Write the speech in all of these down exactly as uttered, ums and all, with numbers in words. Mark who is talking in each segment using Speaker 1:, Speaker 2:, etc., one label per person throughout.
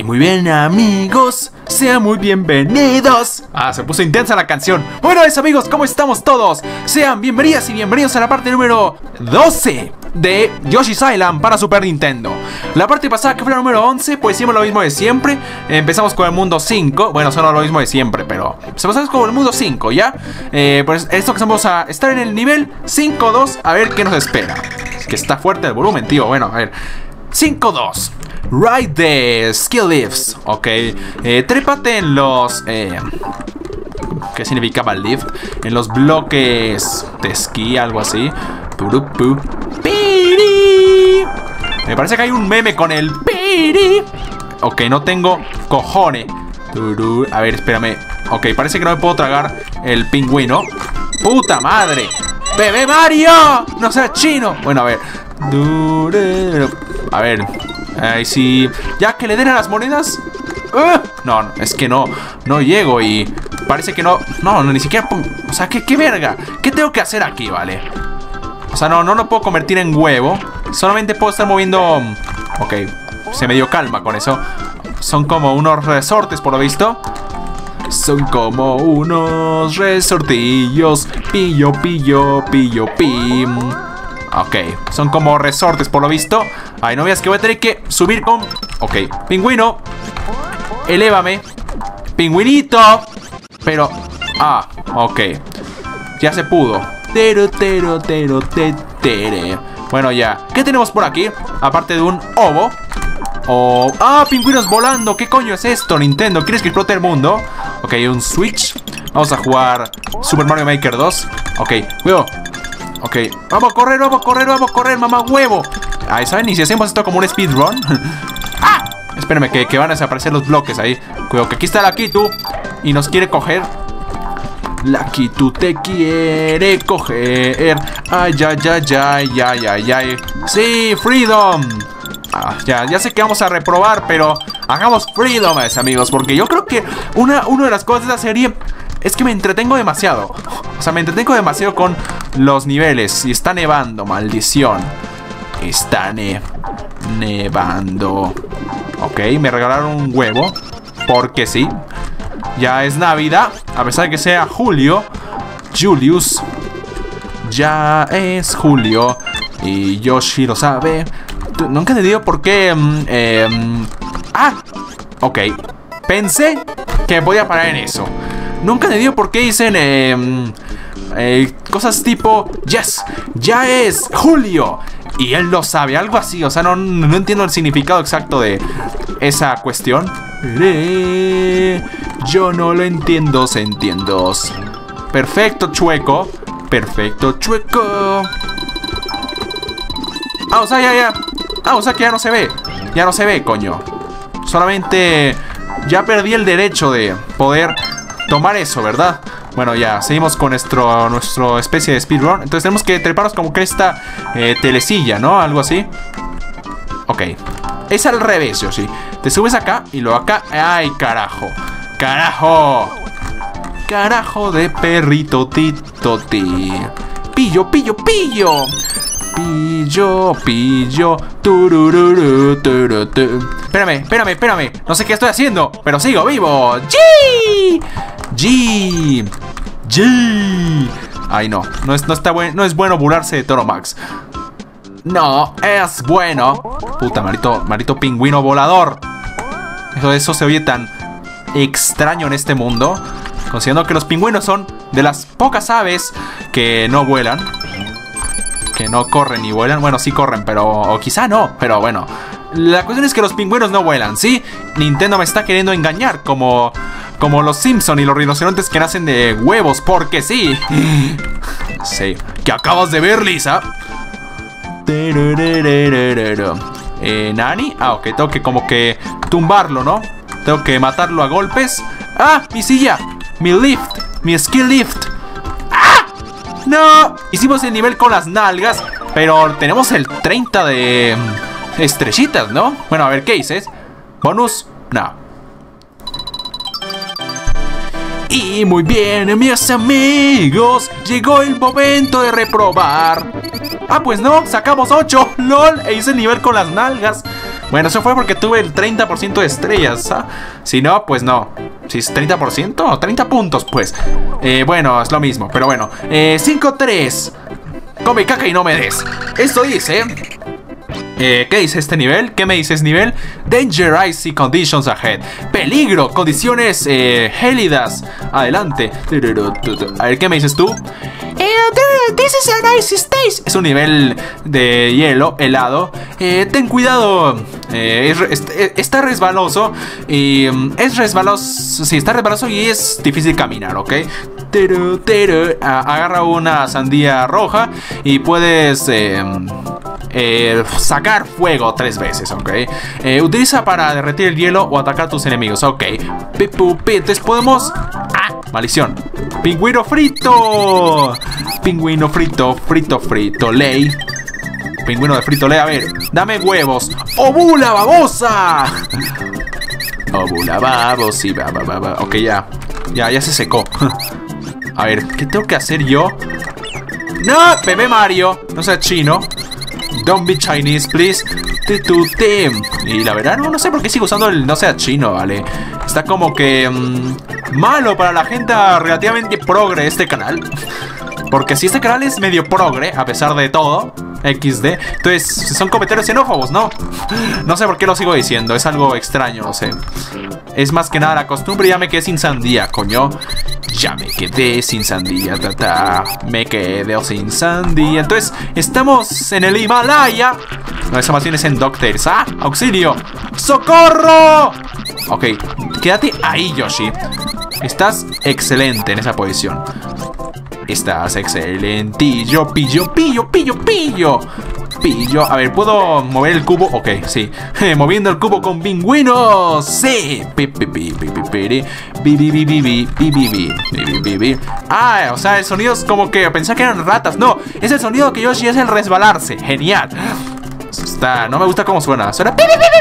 Speaker 1: Y muy bien, amigos, sean muy bienvenidos. Ah, se puso intensa la canción. Bueno, eso, amigos, ¿cómo estamos todos? Sean bienvenidas y bienvenidos a la parte número doce de Yoshi's Island para Super Nintendo. La parte pasada, que fue la número once, pues hicimos lo mismo de siempre. Empezamos con el mundo cinco. Bueno, son lo mismo de siempre, pero empezamos con el mundo cinco, ¿ya? Eh, pues esto que vamos a estar en el nivel cinco dos, a ver qué nos espera. Es que está fuerte el volumen, tío. Bueno, a ver, cinco dos. Ride the ski lifts. Ok, eh, trépate en los eh, ¿qué significaba lift? En los bloques de esquí, algo así. Piri. Me parece que hay un meme con el piri. Ok, no tengo cojones. A ver, espérame. Ok, parece que no me puedo tragar el pingüino. ¡Puta madre! ¡Bebé Mario! ¡No seas chino! Bueno, a ver. A ver. Ay, sí. Ya que le den a las monedas. uh, No, es que no. No llego y parece que no. No, no, ni siquiera. O sea, ¿qué, qué verga? ¿Qué tengo que hacer aquí, vale? O sea, no, no lo puedo convertir en huevo. Solamente puedo estar moviendo. Ok, se me dio calma con eso. Son como unos resortes, por lo visto. Son como unos resortillos. Pillo, pillo, pillo, pim. Ok, son como resortes, por lo visto. Ay, no veas que voy a tener que subir con... Ok, pingüino, elévame. Pingüinito. Pero... Ah, ok. Ya se pudo. Tero, tero, tero, te, tere. Bueno, ya. ¿Qué tenemos por aquí? Aparte de un ovo. Oh, ah, pingüinos volando. ¿Qué coño es esto, Nintendo? ¿Quieres que explote el mundo? Ok, un Switch. Vamos a jugar Super Mario Maker dos. Ok, huevo. Ok, vamos a correr, vamos a correr, vamos a correr, mamá huevo. Ahí, ¿saben? Y si hacemos esto como un speedrun. ¡Ah! Espérenme, que, que van a desaparecer los bloques ahí. Cuidado, que aquí está la Kitu y nos quiere coger. La Kitu te quiere coger. Ay, ay, ay, ay, ay, ay, ay. Sí, Freedom. Ah, ya, ya sé que vamos a reprobar, pero hagamos Freedom, amigos. Porque yo creo que una, una de las cosas de la serie es que me entretengo demasiado. O sea, me entretengo demasiado con los niveles. Y está nevando, maldición. Está ne nevando. Ok, me regalaron un huevo. Porque sí. Ya es Navidad. A pesar de que sea Julio. Julius. Ya es Julio. Y Yoshi lo sabe. Nunca he entendido por qué... Um, eh, um, ah, ok. Pensé que me podía parar en eso. Nunca he entendido por qué dicen... Eh, eh, cosas tipo... Yes, ya es Julio. Y él lo sabe, algo así. O sea, no, no entiendo el significado exacto de esa cuestión. Yo no lo entiendo, se entiendo. Perfecto, chueco. Perfecto, chueco. Ah, o sea, ya, ya. Ah, o sea que ya no se ve. Ya no se ve, coño. Solamente ya perdí el derecho de poder tomar eso, ¿verdad? Bueno, ya, seguimos con nuestro, nuestro especie de speedrun. Entonces tenemos que treparnos como que esta eh, telecilla, ¿no? Algo así. Ok. Es al revés, Yoshi. Te subes acá y luego acá. ¡Ay, carajo! ¡Carajo! ¡Carajo de perrito tito ti! ¡Pillo, pillo, pillo! Pillo, pillo, turururu, tururu. Espérame, espérame, espérame. No sé qué estoy haciendo, pero sigo vivo. ¡G! G. G. Ay, no. No es, no está buen, no es bueno burlarse de Toro Max. No, es bueno. Puta, marito, marito pingüino volador. Eso, eso se oye tan extraño en este mundo. Considerando que los pingüinos son de las pocas aves que no vuelan. Que no corren ni vuelan. Bueno, sí corren, pero... O quizá no, pero bueno. La cuestión es que los pingüinos no vuelan, ¿sí? Nintendo me está queriendo engañar. Como... Como los Simpson y los rinocerontes que nacen de huevos. Porque sí. Sí. ¿Qué acabas de ver, Lisa? Eh, ¿Nani? Ah, ok. Tengo que como que tumbarlo, ¿no? Tengo que matarlo a golpes. ¡Ah! Mi silla. Mi lift. Mi skill lift. ¡No! Hicimos el nivel con las nalgas. Pero tenemos el treinta de estrellitas, ¿no? Bueno, a ver, ¿qué dices? ¿Bonus? No. Y muy bien, mis amigos. Llegó el momento de reprobar. Ah, pues no, sacamos ocho. LOL, e hice el nivel con las nalgas. Bueno, eso fue porque tuve el treinta por ciento de estrellas, ¿ah? Si no, pues no. Si es treinta por ciento, treinta puntos, pues. Eh, bueno, es lo mismo, pero bueno. Eh, cinco tres. Come caca y no me des. Esto dice... Eh, ¿Qué dice este nivel? ¿Qué me dice este nivel? Danger, icy conditions ahead. Peligro, condiciones eh, gélidas. Adelante. A ver, ¿qué me dices tú? Eh, this is an icy stage. Es un nivel de hielo, helado. Eh, ten cuidado. Eh, es, es, está resbaloso. Y um, es resbaloso. Sí, está resbaloso y es difícil caminar, ¿ok? Tero, tero. Agarra una sandía roja y puedes... Eh, Eh, sacar fuego tres veces, ok. Eh, utiliza para derretir el hielo o atacar a tus enemigos, ok. Pipu, pi. Entonces podemos... ¡Ah! Maldición. Pingüino frito. Pingüino frito, frito, frito, ley. Pingüino de frito, ley. A ver, dame huevos. ¡Ovula, babosa! Ovula, babosi, ba, ba, ba, ba. Ok, ya. Ya, ya se secó. A ver, ¿qué tengo que hacer yo? ¡No! Bebé Mario. No sea chino. Don't be Chinese, please. Y la verdad, no, no sé por qué sigo usando el no sea chino, ¿vale? Está como que... Mmm, malo para la gente relativamente progre este canal. Porque si este canal es medio progre, a pesar de todo, equis de, entonces son comentarios xenófobos, ¿no? No sé por qué lo sigo diciendo, es algo extraño, no sé. Es más que nada la costumbre, ya me quedé sin sandía, coño. Ya me quedé sin sandía, ta, ta. Me quedé sin sandía. Entonces, estamos en el Himalaya. No, esa más bien es en Doctors. ¡Ah! ¡Auxilio! ¡Socorro! Ok, quédate ahí, Yoshi. Estás excelente en esa posición. Estás excelentillo. Pillo, pillo, pillo, pillo. Pillo. A ver, ¿puedo mover el cubo? Ok, sí. Moviendo el cubo con pingüinos. Sí. Ah, o sea, el sonido es como que pensaba que eran ratas. No, es el sonido que Yoshi es el resbalarse. Genial. Está, no me gusta cómo suena. Suena.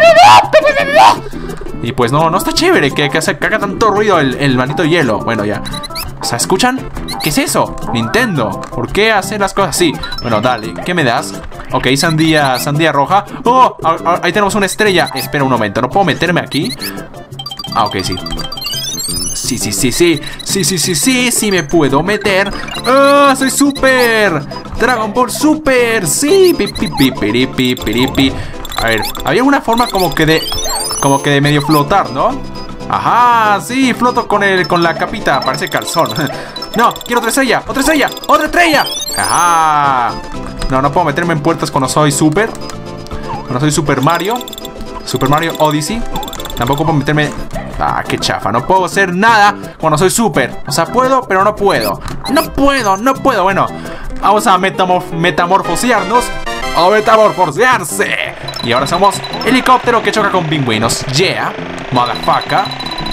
Speaker 1: Y pues no, no está chévere que, que, hace, que haga tanto ruido el, el maldito hielo. Bueno, ya. O sea, ¿escuchan? ¿Qué es eso? Nintendo. ¿Por qué hacer las cosas así? Bueno, dale. ¿Qué me das? Ok, sandía, sandía roja. ¡Oh! Ahí tenemos una estrella. Espera un momento. ¿No puedo meterme aquí? Ah, ok, sí. Sí, sí, sí, sí. Sí, sí, sí, sí. Sí me puedo meter. ¡Ah! ¡Soy super! ¡Dragon Ball Super! ¡Sí! Pi, pi, pi, piri, pi, piri, pi. A ver, había una forma como que de... Como que de medio flotar, ¿no? Ajá, sí, floto con el, con la capita, parece calzón. No, quiero otra estrella, otra estrella, otra estrella. Ajá. No, no puedo meterme en puertas cuando soy Super. Cuando soy Super Mario. Super Mario Odyssey. Tampoco puedo meterme... Ah, qué chafa, no puedo hacer nada cuando soy Super. O sea, puedo, pero no puedo. No puedo, no puedo, bueno. Vamos a metamorf metamorfosearnos. A metamorfosearse. Y ahora somos helicóptero que choca con pingüinos. Yeah, motherfucker.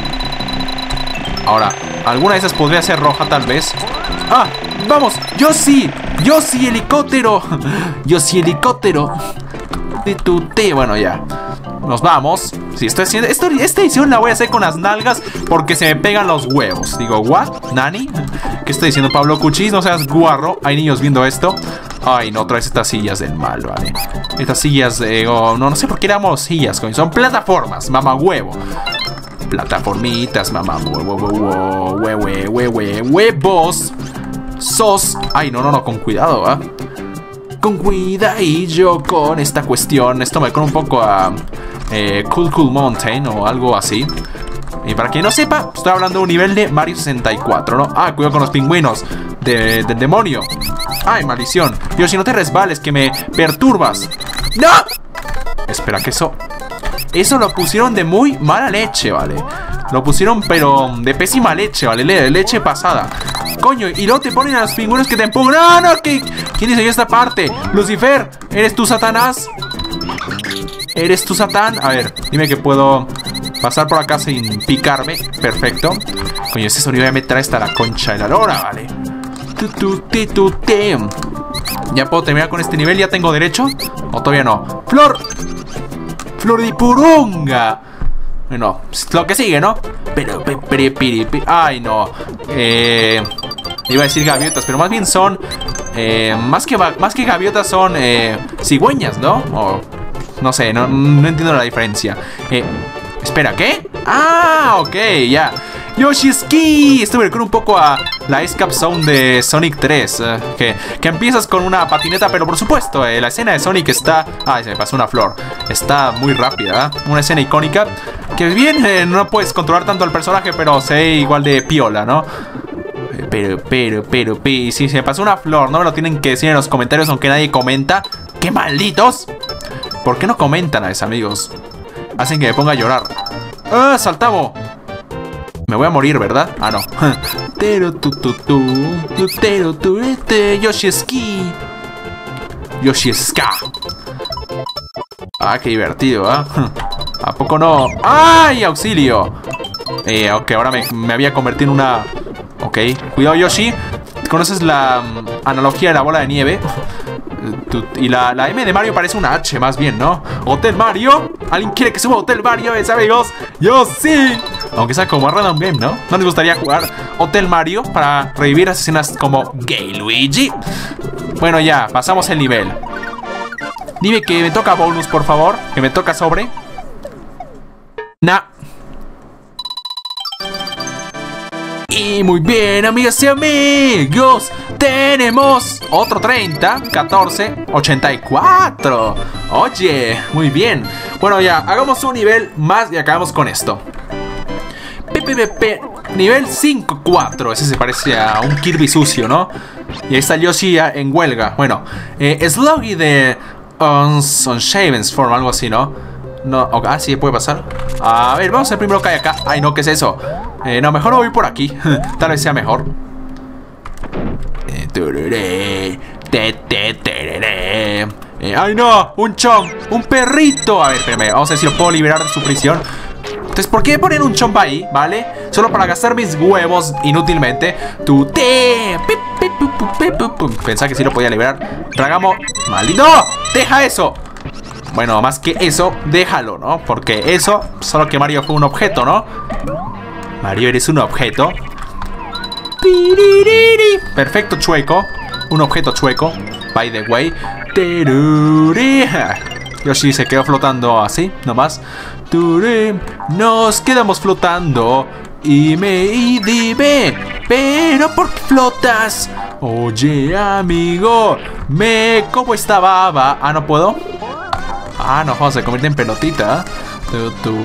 Speaker 1: Ahora, alguna de esas podría ser roja tal vez. Ah, vamos, yo sí. Yo sí helicóptero. Yo sí helicóptero. Bueno, ya. Nos vamos. Sí, estoy haciendo esto, esta edición la voy a hacer con las nalgas porque se me pegan los huevos. Digo, ¿what? ¿Nani? ¿Qué estoy diciendo, Pablo Cuchis? No seas guarro. Hay niños viendo esto. Ay, no, traes estas sillas del mal, ¿vale? Estas sillas de... Oh, no, no sé por qué éramos sillas, coño. Son plataformas, mamá huevo. Plataformitas, mamá huevo, huevo, huevo, huevo, huevos. Sos... Ay, no, no, no, con cuidado, ¿ah? ¿eh? Con cuidadillo con esta cuestión. Esto me recuerda un poco a... Eh, Cool Cool Mountain o algo así. Y para quien no sepa, estoy hablando de un nivel de Mario sesenta y cuatro, ¿no? Ah, cuidado con los pingüinos de, del demonio. Ay, maldición. Yoshi, no te resbales, que me perturbas. ¡No! Espera, que eso... Eso lo pusieron de muy mala leche, ¿vale? Lo pusieron, pero de pésima leche, ¿vale? Le leche pasada. Coño, y luego te ponen a los pingüinos que te empujan. ¡No, no! ¿Qué? ¿Quién diseñó esta parte? Lucifer, ¿eres tú, Satanás? ¿Eres tú, Satán? A ver, dime que puedo pasar por acá sin picarme. Perfecto. Coño, ese sonido ya me trae hasta la concha de la lora, ¿vale? ¿Ya puedo terminar con este nivel? ¿Ya tengo derecho? ¿O todavía no? ¡Flor! ¡Flor de purunga! Bueno, lo que sigue, ¿no? Pero, pero, pero, ay, no. Eh... Iba a decir gaviotas, pero más bien son... Eh, más, que, más que gaviotas son eh, cigüeñas, ¿no? O no sé, no, no entiendo la diferencia. Eh, espera, ¿qué? Ah, ok, ya. Yoshi's Key. Esto me recuerda un poco a la Escape Zone de Sonic tres. Eh, que, que empiezas con una patineta, pero por supuesto, eh, la escena de Sonic está... Ay, se me pasó una flor. Está muy rápida, ¿eh? Una escena icónica. Que bien, eh, no puedes controlar tanto al personaje, pero se ve igual de piola, ¿no? Pero, pero, pero, pero... Si se me pasó una flor, no me lo tienen que decir en los comentarios, aunque nadie comenta. ¡Qué malditos! ¿Por qué no comentan a mis amigos? Hacen que me ponga a llorar. ¡Ah, saltamos! Me voy a morir, ¿verdad? Ah, no. Yoshi's Key. Yoshi's Ka. Ah, qué divertido, ¿eh? ¿A poco no? ¡Ay, auxilio! Eh, ok, ahora me, me había convertido en una... Ok, cuidado, Yoshi. ¿Conoces la um, analogía de la bola de nieve? Y la, la M de Mario parece una H, más bien, ¿no? ¿Hotel Mario? ¿Alguien quiere que suba Hotel Mario, mis amigos? ¡Yo sí! Aunque sea como Random Game, ¿no? ¿No les gustaría jugar Hotel Mario para revivir escenas como Gay Luigi? Bueno, ya, pasamos el nivel. Dime que me toca bonus, por favor. Que me toca sobre. Nah. Y muy bien, amigas y amigos, tenemos otro treinta, catorce, ochenta y cuatro. Oye, muy bien. Bueno, ya, hagamos un nivel más y acabamos con esto. P P P P, nivel cinco cuatro. Ese se parece a un Kirby sucio, ¿no? Y ahí está Yoshi en huelga. Bueno, eh, Sluggy de Unshaven's Form, algo así, ¿no? No, ah, sí, puede pasar. A ver, vamos a ver primero que hay acá. Ay, no, ¿qué es eso? Eh, no, mejor no voy por aquí. Tal vez sea mejor. Eh, ¡ay, no! ¡Un chomp! ¡Un perrito! A ver, espérame. Vamos a ver si lo puedo liberar de su prisión. Entonces, ¿por qué poner un chomp ahí? ¿Vale? Solo para gastar mis huevos inútilmente. Tu te. Pensaba que sí lo podía liberar. Tragamos. ¡Maldito! ¡No! ¡Deja eso! Bueno, más que eso, déjalo, ¿no? Porque eso, solo que Mario fue un objeto, ¿no? Mario, eres un objeto. Perfecto, chueco. Un objeto chueco, by the way. Yoshi se quedó flotando así, nomás. Nos quedamos flotando y me idibé. Pero ¿por qué flotas? Oye, amigo, me como esta baba. Ah, ¿no puedo? Ah, no, se convierte en pelotita. Tu, tu.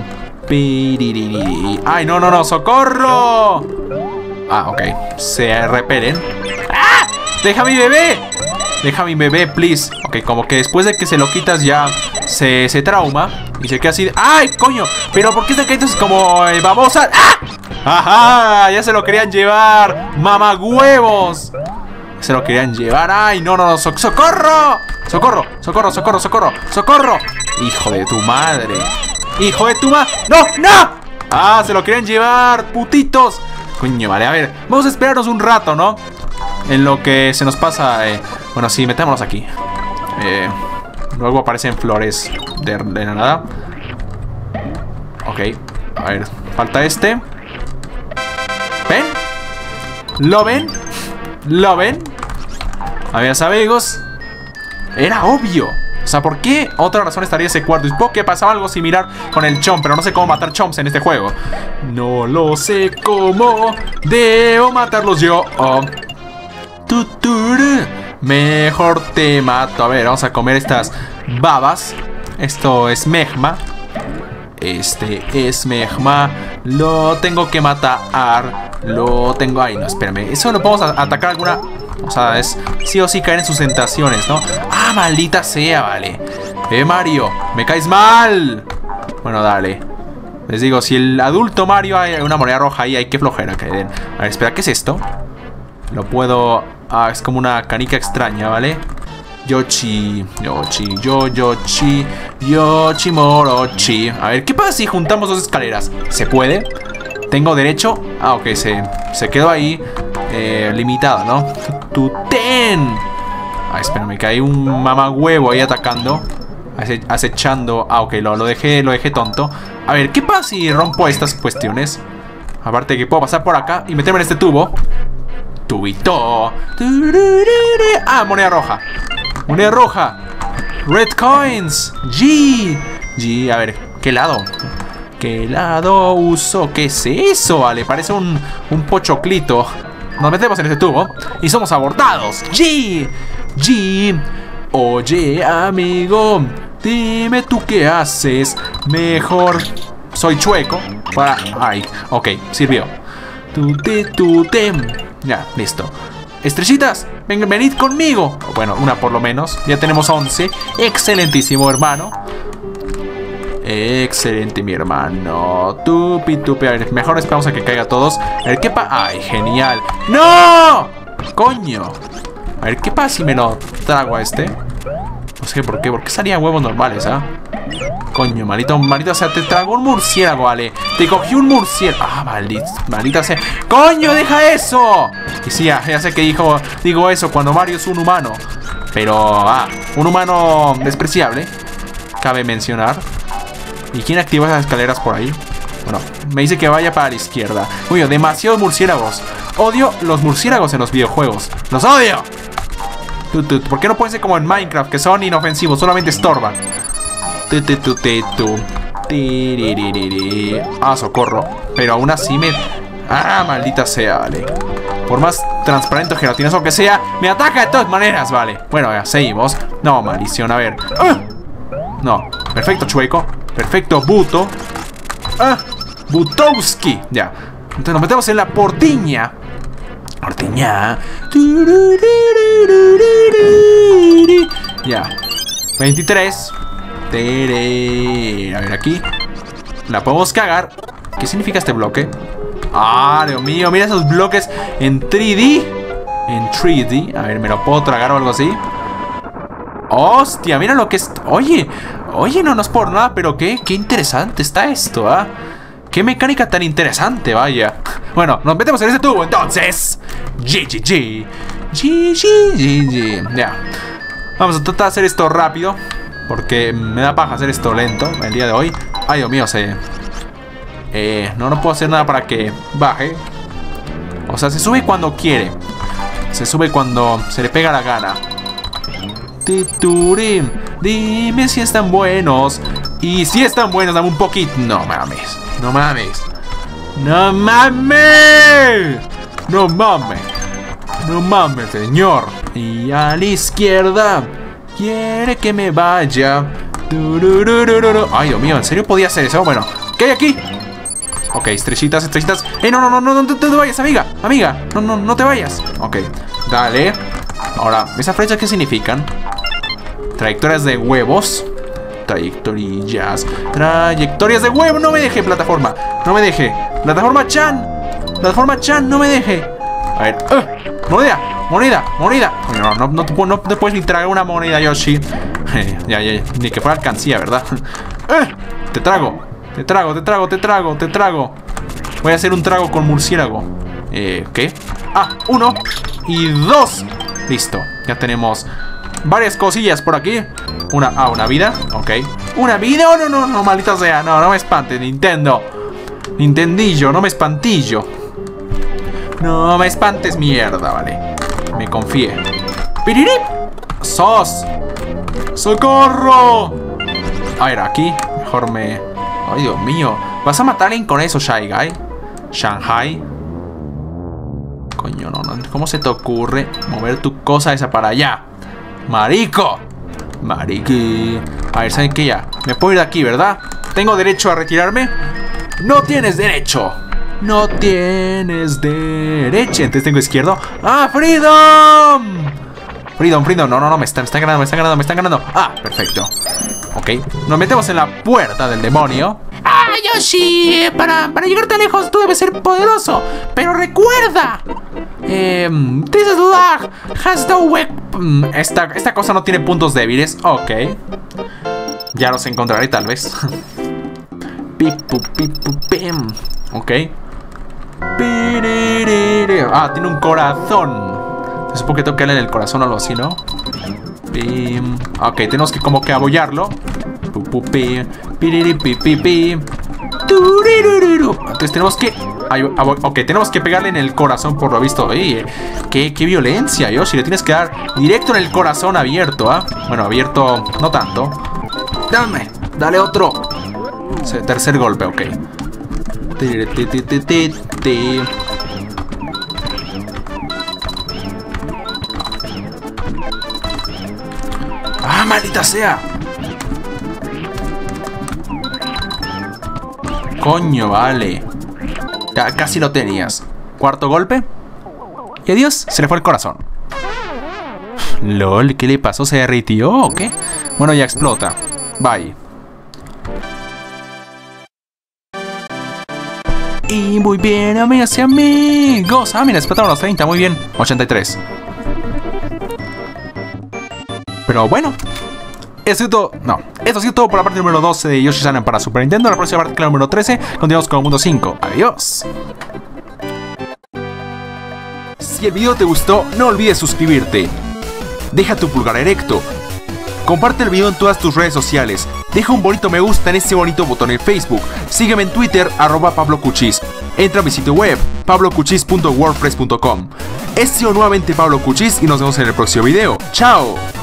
Speaker 1: Ay, no, no, no, socorro. Ah, ok, se repelen. ¡Ah! ¡Deja a mi bebé! Deja a mi bebé, please. Ok, como que después de que se lo quitas ya se, se trauma y se queda así de... ¡Ay, coño! Pero ¿por qué está cayendo como eh, babosa? ¡Ah! ¡Ajá! Ya se lo querían llevar. ¡Mamá huevos! Se lo querían llevar. ¡Ay, no, no, no! So ¡Socorro! ¡Socorro! ¡Socorro, socorro, socorro! ¡Socorro! ¡Hijo de tu madre! ¡Hijo de tu madre! ¡No, no! ¡Ah, se lo querían llevar! ¡Putitos! Coño, vale, a ver. Vamos a esperarnos un rato, ¿no? En lo que se nos pasa... Eh, bueno, sí, metámonos aquí. Eh, luego aparecen flores de, de la nada. Ok. A ver, falta este. ¿Ven? ¿Lo ven? ¿Lo ven? Amigas, amigos, era obvio. O sea, ¿por qué otra razón estaría ese cuarto? Y supongo que pasaba algo similar con el chomp, pero no sé cómo matar chomps en este juego. No lo sé cómo. Debo matarlos yo. Oh. Tutur. Mejor te mato. A ver, vamos a comer estas babas. Esto es megma. Este es megma. Lo tengo que matar. Lo tengo... Ay, no, espérame. Eso lo podemos a atacar alguna... O sea, es sí o sí caer en sus tentaciones, ¿no? ¡Ah, maldita sea, vale! ¡Eh, Mario! ¡Me caes mal! Bueno, dale. Les digo, si el adulto Mario hay una moneda roja ahí, hay que flojera que den. A ver, espera, ¿qué es esto? Lo puedo... Ah, es como una canica extraña, ¿vale? Yoshi, Yoshi, yo, Yoshi, Yoshi, Morochi. A ver, ¿qué pasa si juntamos dos escaleras? ¿Se puede? ¿Tengo derecho? Ah, ok, se, se quedó ahí eh, limitado, ¿no? ¡Tutén! Ah, espérame, que hay un mamagüevo ahí atacando, acechando. Ah, ok, lo, lo, dejé, lo dejé tonto. A ver, ¿qué pasa si rompo estas cuestiones? Aparte que puedo pasar por acá y meterme en este tubo. Tubito. Ah, moneda roja. Moneda roja. Red coins. G. G, a ver, ¿qué lado? ¿Qué lado uso? ¿Qué es eso? Vale, parece un, un pochoclito. Nos metemos en ese tubo y somos abortados. G. G. Oye, amigo, dime tú qué haces. Mejor soy chueco para... Ay, ok, sirvió. Tute, tute. Ya, listo. Estrellitas, ven, venid conmigo. Bueno, una por lo menos. Ya tenemos once. Excelentísimo, hermano. Excelente, mi hermano. Tupi, tupi. A ver, mejor esperamos a que caiga todos. A ver, ¿qué pasa? Ay, genial. ¡No! Coño. A ver, ¿qué pasa si me lo trago a este? No sé por qué. ¿Por qué salían huevos normales, ah? Coño, maldito, maldito sea, te trago un murciélago, vale. Te cogí un murciélago. Ah, maldita, maldita sea. ¡Coño, deja eso! Y sí, ya, ya sé que dijo, digo eso cuando Mario es un humano. Pero, ah, un humano despreciable. Cabe mencionar. ¿Y quién activa esas escaleras por ahí? Bueno, me dice que vaya para la izquierda. Uy, demasiados murciélagos. Odio los murciélagos en los videojuegos. ¡Los odio! ¿Por qué no pueden ser como en Minecraft, que son inofensivos, solamente estorban? Ah, socorro. Pero aún así me... Ah, maldita sea, vale. Por más transparente o gelatinoso que sea, me ataca de todas maneras, vale. Bueno, ya, seguimos. No, maldición, a ver. ¡Ah! No, perfecto, chueco. Perfecto, Buto. Ah, Butowski. Ya. Entonces nos metemos en la portiña. Portiña. Ya. veintitrés. A ver, aquí. La podemos cagar. ¿Qué significa este bloque? Ah, Dios mío, mira esos bloques en tres D. En tres D. A ver, ¿me lo puedo tragar o algo así? Hostia, mira lo que es... Oye, oye, no, no es por nada, pero qué, qué interesante está esto, ¿ah? ¿eh? Qué mecánica tan interesante, vaya. Bueno, nos metemos en ese tubo, entonces. G, G, G. G, G, G, G. Ya. Vamos a tratar de hacer esto rápido, porque me da paja hacer esto lento el día de hoy. Ay, Dios mío, se... Eh, no, no puedo hacer nada para que baje. O sea, se sube cuando quiere. Se sube cuando se le pega la gana. Titurín, dime si están buenos. Y si están buenos, dame un poquito. No mames, no mames. No mames. No mames. No mames, señor. Y a la izquierda. Quiere que me vaya. Ay, Dios mío, ¿en serio podía hacer eso? Bueno, ¿qué hay aquí? Ok, estrellitas, estrellitas. Eh, no, no, no, no, no te vayas, amiga. Amiga, no, no, no te vayas. Ok, dale. Ahora, ¿esas flechas qué significan? Trayectorias de huevos. Trayectorias. Trayectorias de huevo. No me deje, plataforma. No me deje. Plataforma Chan. Plataforma Chan, no me deje. A ver. Uh, moneda. Moneda. Moneda. No, no, no, no, no te puedes ni tragar una moneda, Yoshi. ya, ya, ni que fuera alcancía, ¿verdad? uh, te trago. Te trago, te trago, te trago, te trago. Voy a hacer un trago con murciélago. Eh, ¿qué? Ah, uno. Y dos. Listo. Ya tenemos varias cosillas por aquí. Una, ah, una vida, ok. Una vida, oh, no, no, no, maldita sea. No, no me espantes, Nintendo. Nintendillo, no me espantillo. No me espantes, mierda, vale. Me confié. ¡Piririp! ¡Sos! ¡Socorro! A ver, aquí, mejor me... Ay, Dios mío. ¿Vas a matar a alguien con eso, Shy Guy? Shanghai. Coño, no, no. ¿Cómo se te ocurre mover tu cosa esa para allá? ¡Marico! Mariqui. A ver, ¿saben qué ya? Me puedo ir de aquí, ¿verdad? ¿Tengo derecho a retirarme? ¡No tienes derecho! ¡No tienes derecho! Entonces tengo izquierdo. ¡Ah, Freedom! Freedom, Freedom. No, no, no. Me están, me están ganando, me están ganando, me están ganando. Ah, perfecto. Ok. Nos metemos en la puerta del demonio. ¡Ah, Yoshi! Para, para llegar tan lejos tú debes ser poderoso. Pero recuerda... Eh, this is lag. Has no weak... Esta, esta cosa no tiene puntos débiles. Ok. Ya los encontraré tal vez. Pipu, pipu, pim. Ok. Ah, tiene un corazón. Supongo que tengo que darle en el corazón o algo así, ¿no? Pim. Ok, tenemos que como que abollarlo. Entonces tenemos que Ay, ok, tenemos que pegarle en el corazón por lo visto. Oye, qué, qué violencia, Yoshi. Le tienes que dar directo en el corazón abierto, ¿ah? ¿eh? Bueno, abierto no tanto. Dame, dale otro. Tercer golpe, ok. ¡Ah, maldita sea! Coño, vale. Ya casi lo tenías. Cuarto golpe. Y adiós, se le fue el corazón. LOL, ¿qué le pasó? ¿Se derritió o qué? Bueno, ya explota. Bye. Y muy bien, amigas y amigos. Ah, mira, explotaron los treinta, muy bien. ochenta y tres. Pero bueno, eso es todo. No, esto ha sido todo por la parte número doce de Yoshi's Island para Super Nintendo. La próxima parte, la número trece, continuamos con el mundo cinco. Adiós. Si el video te gustó, no olvides suscribirte. Deja tu pulgar erecto. Comparte el video en todas tus redes sociales. Deja un bonito me gusta en ese bonito botón en Facebook. Sígueme en Twitter, arroba Pablo Cuchis. Entra a mi sitio web, pablo cuchis punto wordpress punto com. He sido nuevamente Pablo Cuchis y nos vemos en el próximo video. ¡Chao!